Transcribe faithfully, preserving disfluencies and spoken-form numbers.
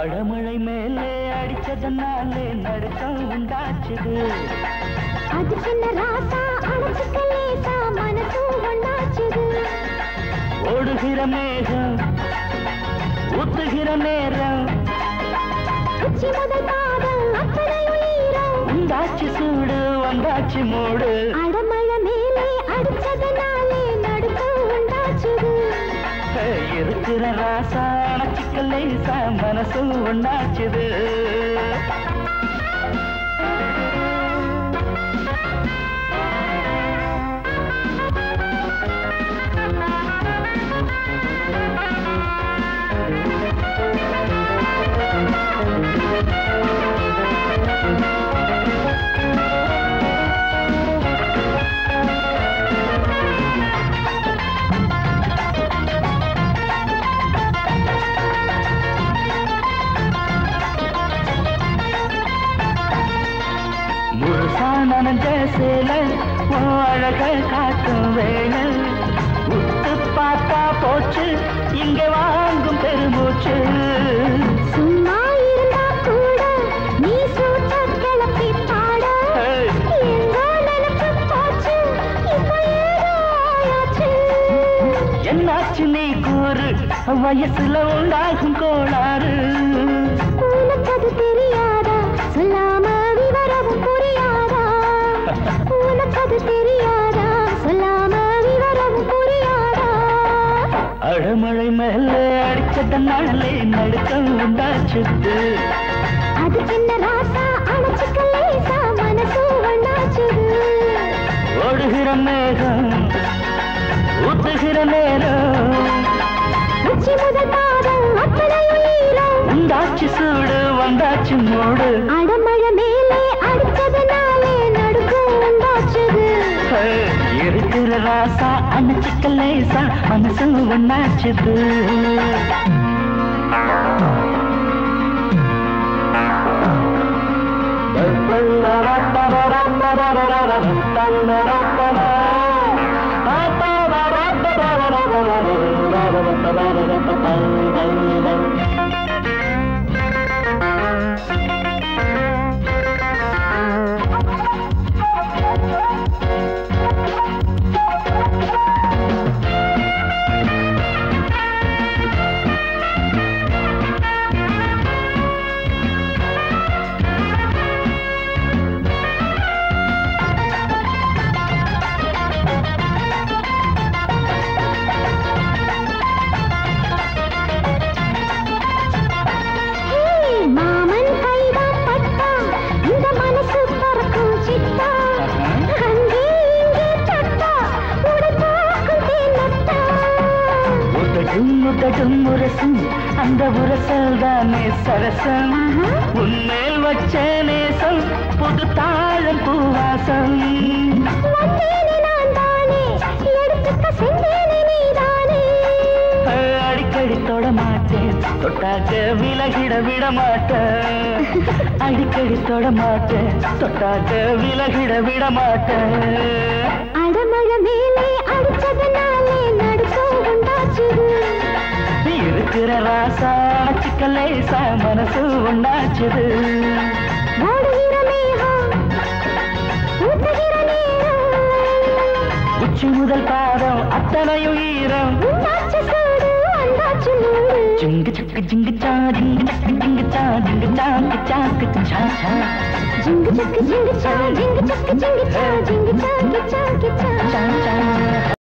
அடமழை மேலே அடிச்சதனாலே நடுக்கம் உண்டாச்சுது. அது சின்ன ராசா அணைச்சுக்க லேசா மனசும் ஒண்ணாச்சுது. ஓடுகிற மேகம் ஊத்துகிற நேரம் உச்சி முதல் பாதம் அத்தனை உயிரம் உண்டாச்சு சூடு வந்தாச்சு மூடு. அடமழை மேலே அடிச்சதனாலே நடுக்கம் உண்டாச்சுது. இருக்கிற ராசா அணைச்சுக்க லேசா மனசும் ஒண்ணாச்சுது. நனஞ்ச சேல அழக காட்டும் வேள உத்து பார்த்தா போச்சு இங்க வாங்கும் பெருமூச்சு. சும்மா இருந்தா கூட நீ சூட்ட கிளப்பி பாட எங்கோ நினைச்சு போச்சு இப்ப ஏதோ ஆயாச்சு. என்னாச்சு நீ கூறு வயசுல உண்டாகும் கோளாறு. உனக்கு அது தெரியாதா சொல்லாம விவரமும் புரியாதா. உனக்கு அது தெரியாதா சொல்லாம விவரமும் புரியாதா. அடமழை மேல அடிச்சதனாலே நடுக்கம் உண்டாச்சுது. அது சின்ன ராசா அணைச்சுக்க லேசா மனசும் ஒண்ணாச்சுது. ஓடுகிற மேகம் ஊத்துகிற நேரம் உச்சி முதல் பாதம் அத்தனை உயிரம் உண்டாச்சு சூடு வந்தாச்சு மூடு. அடமழை மேலே அடிச்சதனாலே நடுக்கம் உண்டாச்சுது. இருக்கிற ராசா அணைச்சுக்க லேசா மனசு ஒண்ணாச்சுது. முரசும் அந்த உரசல் தானே சரசம். உன்மேல் வச்ச நேசம் புது தாழம் பூவாசம். அடிக்கடி தொட மாட்டேன் தொட்டாக்க விலகிட விட மாட்டேன். அடிக்கடி தொட மாட்டேன் தொட்டாக்க விலகிட விட மாட்டேன். அடமழை மேலே அடிச்சதனாலே நடுக்கம் உண்டாச்சுது. இருக்கிற ராசா அணைச்சுக்க லேசா மனசு ஒண்ணாச்சுது. ஓடுகிற மேகம் ஊத்துகிற நேரம் உச்சி முதல் பாதம் அத்தனையும் ஈரம் உண்டாச்சு சூடு வந்தாச்சு மூடு. ஜிங்கு சக்கு ஜிங்கு சா ஜிங்கு சக்கு ஜிங்கு சா ஜிங்கு சாக்கு சாக்கு சா சா ஜிங்கு சக்கு ஜிங்கு சா ஜிங்கு சக்கு ஜிங்கு சா ஜிங்கு சாக்கு சாக்கு சா சா சா.